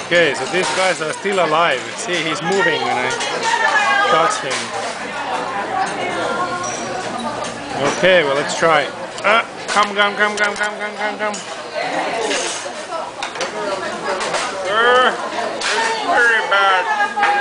Okay, so these guys are still alive. See, he's moving when I touch him. Okay, well, let's try. Come.